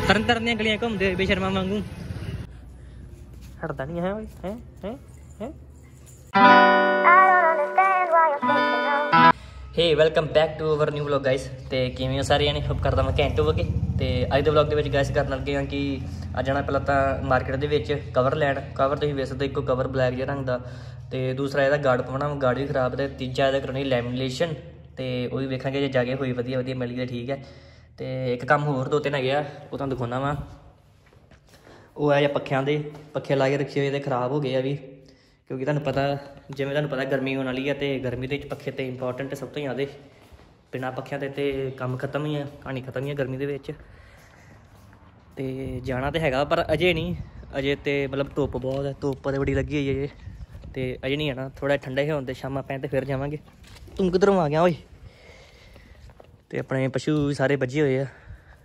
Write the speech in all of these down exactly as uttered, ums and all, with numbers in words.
तरन तरन ਦੀਆਂ ਗਲੀਆਂ ਘੁੰਮਦੇ ਹੋਏ ਬੇਸ਼ਰਮਾ ਵਾਂਗੂ ਹਟਦਾ ਨਹੀਂ ਹੈ ਓਏ ਹੈ ਹੈ ਹੈ hey welcome back to our new vlog guys ते किवें हो सारे होप करदा मैं घैंट होवोगे ते अज दे व्लॉग दे विच गाइस करन लगे हां कि अज जाना पहला तां मार्केट दे विच कवर लैण कवर तुसीं वेख सकदे इक्को कवर ब्लैक जिहा रंग दा ते दूसरा इहदा गार्ड पवाना गार्ड भी खराब ते तीजा इहदा करानी लैमीनेशन ते ओह भी वेखांगे जे जाके होई वधिया वधिया मिल गई ठीक है ते एक काम होर दो तीन है ओह तुहानूं दिखाउणा वा ओह है पक्खियां दे पक्खे ला के रखे हुए ते खराब हो गए अभी क्योंकि तुहानूं पता जिवें तुहानूं पता गर्मी होने वाली है तो गर्मी के पक्खे तो इंपॉर्टेंट सब तो ज़्यादा बिना पक्खियां दे ते काम खत्म ही है कहानी खत्म ही है गर्मी के ते जाना तो हैगा पर अजे नहीं अजे तो मतलब धुप्प बहुत है धुप्प तो बड़ी लगी हुई है तो अजे नहीं जाना थोड़ा ठंडे होने दे शाम पैं तो फिर जावांगे तू किधरों आ गया ओए तो अपने पशु भी सारे बजे हुए हैं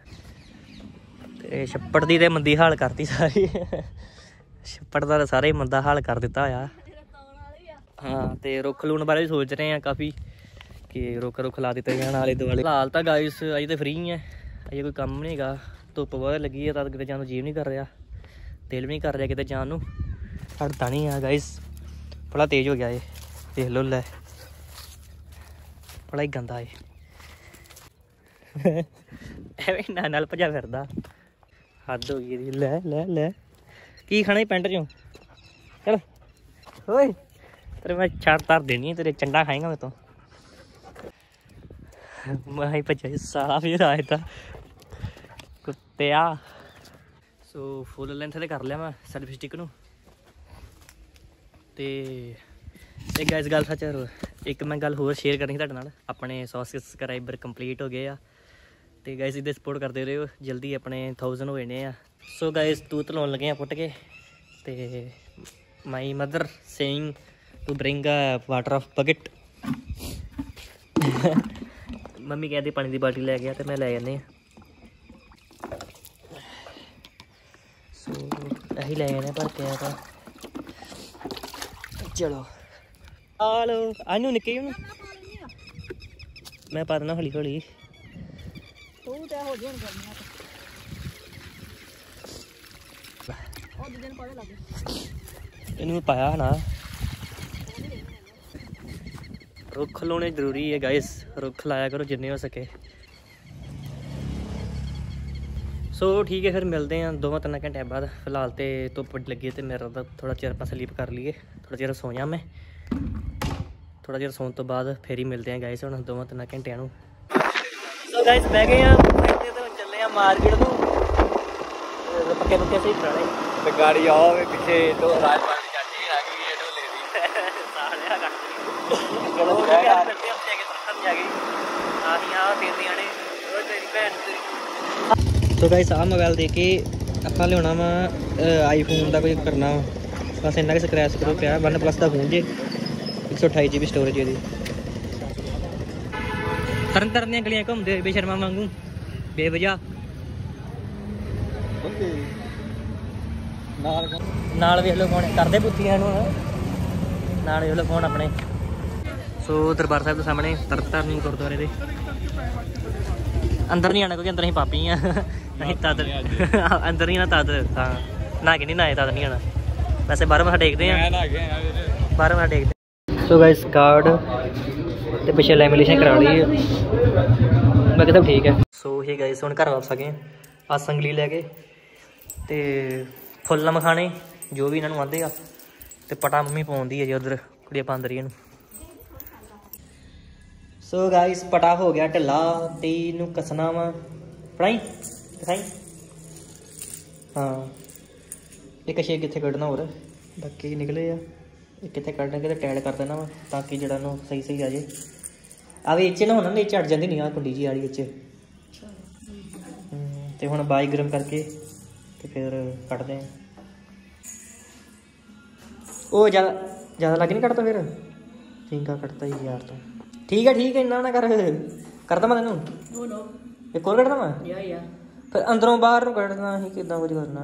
तो छप्पड़ की तो मंदी हाल करती सारी छप्पड़ का सारा ही मंदा हाल कर दिता होया हाँ तो रुख लूण बारे भी सोच रहे हैं काफ़ी कि रुख रुख ला दिते जान आले दुआले फिलहाल तो गाइस अजे तो फ्री है अजे कोई काम नहीं है धुप्प बहुत लगी है तब किते जान जीव नहीं कर रहा दिल भी नहीं कर रहा किते जान नूं हटता नहीं है गाइस बड़ा तेज हो गया ये देख लो लै बड़ा ही गंदा है एवें नाल नाल भजा फिरदा हद हो गई लै लै लै की खाना ही पेंट चो चल ओए तेरे मैं छड़ तर देनी है तेरे चंडा खाएगा मैं तो मैं ही भजा साफ ही राय था कुत्तिया सो फुल लेंथ से कर लिया मैं सेल्फी स्टिक नूं ते एक गैस गल सच एक मैं गल होर शेयर करनी तुहाडे नाल अपने सौ सबसक्राइबर कंप्लीट हो गए आ ते गाइस इधर सपोर्ट करते रहो जल्दी अपने थाउजेंड हो जाने आ सो गाइस तूत लाउण लगे पुट के ते my mother saying to bring a water of bucket mummy कहती पानी की बाल्टी लै गया तो मैं लै जाने सो अही लै जाने भर के आया चलो आलो आनू निक्के हूँ मैं पा देना हौली हौली इनू पाया ना रुख लाने जरूरी है गाइस रुख लाया करो जिन्ने हो सके सो ठीक है फिर मिलते हैं दो तीन घंटे बाद फिलहाल तो धुप्प लगी तो मेरा तो थोड़ा चिर ਆਪਾਂ स्लीप कर लिए थोड़ा चिर सो जा मैं थोड़ा चिर सोने तो बाद फिर ही मिलते हैं गाइस हम दो तीन घंटे सो गाइस बह गए हैं चले मार्केट को पक्के पक्के सही पुराने गाड़ी आओ पीछे तो राजपाल की चाची आ गई है ढोले दी साले आ चलो यार करते हैं आगे खत्म जा गई आही आ तेरी आने ओ तेरी भैन तेरी तो गाइस आ मोबाइल दे के ਆਪਾਂ ਲਿਆਉਣਾ ਵਾ ਆਈਫੋਨ ਦਾ ਕੋਈ ਕਰਨਾ ਬਸ ਇੰਨਾ ਕਿ ਸਕ੍ਰੈਚ ਕਰੋ ਪਿਆ वन प्लस ਦਾ ਫੋਨ ਜੇ एक सौ अठाई जी बी स्टोरेज ਇਹਦੀ तरन तरन ਦੀਆਂ ਗਲੀਆਂ ਘੁੰਮਦੇ ਹੋਏ ਬੇਸ਼ਰਮਾ ਵਾਂਗੂ ਬੇਵਜ੍ਹਾ ਨਾਲ ਵੇਖ ਲਓ ਫੋਨ ਕਰਦੇ ਪੁੱਤੀਆਂ ਨੂੰ ਨਾਲ ਵੇਖ ਲਓ ਫੋਨ ਆਪਣੇ ਸੋ ਦਰਬਾਰ ਸਾਹਿਬ ਦੇ ਸਾਹਮਣੇ ਤਰਨਤਾਰਨ ਗੁਰਦੁਆਰੇ ਦੇ ਅੰਦਰ ਨਹੀਂ ਆਣਾ ਕਿਉਂਕਿ ਅੰਦਰ ਅਸੀਂ ਪਾਪੀ ਆ ਨਹੀਂ ਤਦ ਅੰਦਰ ਨਹੀਂ ਆਣਾ ਤਦ ਹਾਂ ਨਾ ਕਿ ਨਹੀਂ ਨਾ ਤਦ ਨਹੀਂ ਆਣਾ ਵੈਸੇ ਬਾਹਰ ਮੱਥਾ ਟੇਕਦੇ ਆ ਬਾਹਰ ਮੱਥਾ ਟੇਕਦੇ ਸੋ ਗਾइस गार्ड ਤੇ ਪਿੱਛੇ ਲੈਮੀਨੇਸ਼ਨ ਕਰਾ ਲਈ ਬਾਕੀ ਸਭ ਠੀਕ ਹੈ ਸੋ ਇਹ ਗਾइस ਹੁਣ ਘਰ ਵਾਪਸ ਆ ਗਏ ਆ ਸੰਗਲੀ ਲੈ ਕੇ ਤੇ ਫੁੱਲ ਮਖਾਣੇ ਜੋ ਵੀ ਇਹਨਾਂ ਨੂੰ ਆਂਦੇ ਆ ਤੇ ਪਟਾ ਮੰਮੀ ਪਾਉਂਦੀ ਹੈ ਜੀ ਉਧਰ ਕੁੜੀਆਂ ਪਾਉਂਦੀ ਇਹਨੂੰ ਸੋ ਗਾइस ਪਟਾ ਹੋ ਗਿਆ ਢਿੱਲਾ ਤੇ ਇਹਨੂੰ ਕੱਸਣਾ ਵਾ ਫੜਾਈ ਦਿਖਾਈ ਹਾਂ ਇੱਕ ਛੇ ਕਿੱਥੇ ਕੱਢਣਾ ਹੋਰ ਬਾਕੀ ਨਿਕਲੇ ਆ एक कितने कटना कि टाइट कर देना वा ताकि जरा नो सही सही आ जाए आ इच ना होना नहीं झट जाती नहीं आ कुंडी जी आ रही तो हुण बाई गर्म करके तो फिर कटते हैं वो ज़्यादा ज़्यादा लग नहीं कटता फिर ठीक है कटता ही यार तो ठीक है ठीक है इन्ना ना कर करता मैं तेनों एक और कटदा मैं फिर अंदरों बाहर कटना ही किदा कुछ करना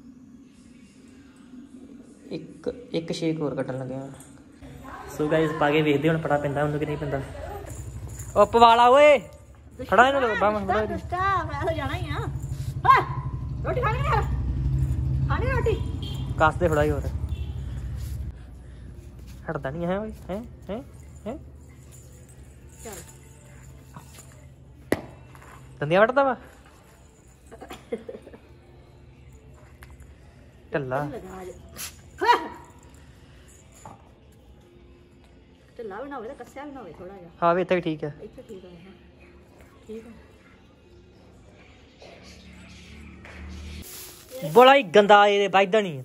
एक एक शेक होर कट्टन लगे सो गाइस पा के वेखदे हुण पता पैंदा उन्होंने कि नहीं पैंदा ओ पवाला ओए फड़ा इन्हूं बाह फड़ा मैं तो जाना ही हां रोटी खानी है खानी रोटी कस दे थोड़ा ही और हटता नहीं है हैं हैं हैं चल दंदिया वटदा वा ढिल्ला ढिल्ला भी ना होवे ते कस्या भी ना होवे थोड़ा जिहा हाँ वे इत्थे ठीक है ਇੱਥੇ ਠੀਕ ਹੈ ਠੀਕ ਹੈ बड़ा ही गंदा ये बाइदा नहीं है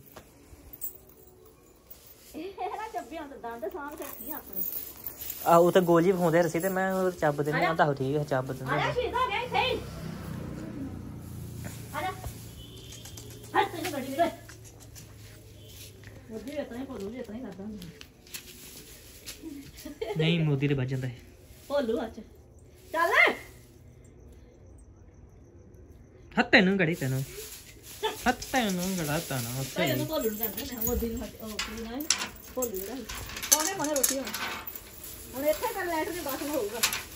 ਇਹ ਨਾ ਚੱਬਿਆਂ ਤੋਂ ਦੰਦ ਸਾਂਭ ਕੇ ਰੱਖੀ ਆਪਣੇ आ वो तो गोल जी पाਉਂਦੇ रसी ते मैं ਚੱਬ ਦਿੰਦੇ ਆ ਤਾਂ ਠੀਕ ਹੈ ਚੱਬ ਆ ਦਿੰਦੇ ਜਾ ਸ਼ੀਦਾ ਗਿਆ ਸਹੀ ਆ ਜਾ ਹੱਥ ਤੇ ਗੱਡੀ ਲੈ ਮੁੱਦੀ ਇਤਨਾ ਹੀ ਭੋਲੂ ਇਤਨਾ ਹੀ ਕਰਦਾ नहीं मोदी ਦੇ ਵੱਜ ਜਾਂਦਾ ਹੈ ਭੋਲੂ ਅੱਜ ਚੱਲ ਹੱਥ ਤੈਨੂੰ ਘੜੀ ਤੈਨੂੰ ਹੱਥ ਤੈਨੂੰ ਘੜਾ ਤਾਣਾ ਤੇ ਇਹਨੂੰ ਭੋਲੂ ਨੂੰ ਕਰਦੇ ਨੇ ਮੋਦੀ ਨੂੰ ਉਹ ਕੀ ਨਾ ਭੋਲੂ ਜਿਹੜਾ ਕੋਨੇ ਕੋਨੇ ਰੋਟੀ ਹੁਣ ਹੁਣ ਇੱਥੇ ਕਰ ਲੈਟ ਦੇ ਬਾਅਦ ਹੋਊਗਾ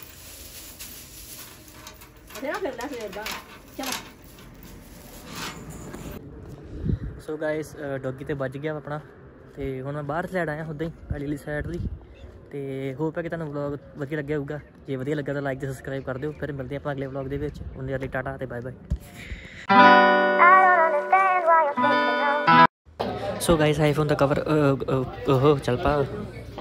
ਫੇਰ ਫਿਰ ਲੈ ਫੇਰ ਦਾ ਚਲ ਸੋ ਗਾਇਸ ਡੌਗੀ ਤੇ ਵੱਜ ਗਿਆ ਆਪਣਾ ਤੇ ਹੁਣ ਮੈਂ ਬਾਹਰ ਸਾਈਡ ਆਇਆ ਉਦਾਂ ਹੀ ਕਾਲੀ ਵਾਲੀ ਸਾਈਡ ਦੀ ਤੇ ਹੋਪ ਹੈ ਕਿ ਤੁਹਾਨੂੰ ਵਲੌਗ ਵਧੀਆ ਲੱਗਿਆ ਹੋਊਗਾ ਜੇ ਵਧੀਆ ਲੱਗਾ ਤਾਂ ਲਾਈਕ ਤੇ ਸਬਸਕ੍ਰਾਈਬ ਕਰ ਦਿਓ ਫਿਰ ਮਿਲਦੇ ਆਪਾਂ ਅਗਲੇ ਵਲੌਗ ਦੇ ਵਿੱਚ ਉਹਦੇ ਲਈ ਟਾਟਾ ਤੇ bye bye so guys iPhone ਦਾ ਕਵਰ ਉਹ ਚੱਲ ਪਾ